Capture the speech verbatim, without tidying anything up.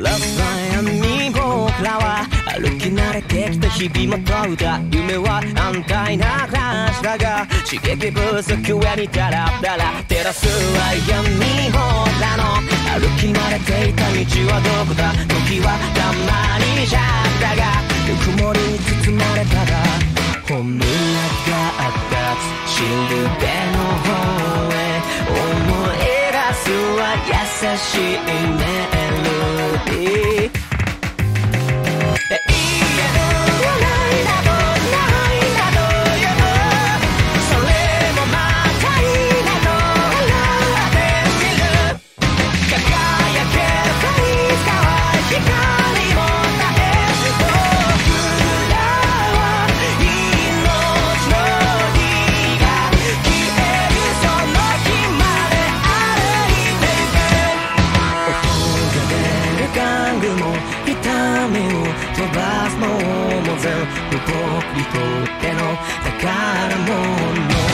ラスラインに僕らは歩き慣れてきた日々も問うた夢は安泰な暮らしだが刺激不足上にダラダラ照らすは闇僕らの歩き慣れていた道はどこだ時はたまにじゃったがぬくもりに包まれたら本村があった土ルベの方へ思い出すは優しいメロディー飛ばすのも全部僕にとっての宝物